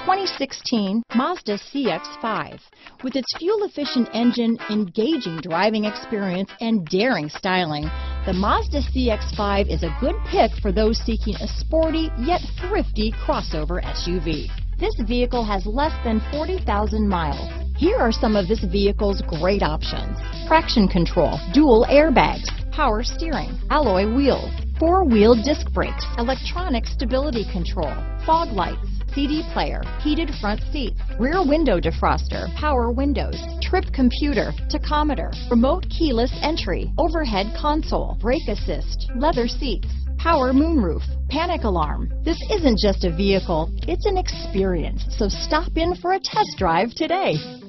2016 Mazda CX-5. With its fuel-efficient engine, engaging driving experience, and daring styling, the Mazda CX-5 is a good pick for those seeking a sporty yet thrifty crossover SUV. This vehicle has less than 40,000 miles. Here are some of this vehicle's great options: traction control, dual airbags, power steering, alloy wheels, four-wheel disc brakes, electronic stability control, fog lights, CD player, heated front seats, rear window defroster, power windows, trip computer, tachometer, remote keyless entry, overhead console, brake assist, leather seats, power moonroof, panic alarm. This isn't just a vehicle, it's an experience. So stop in for a test drive today.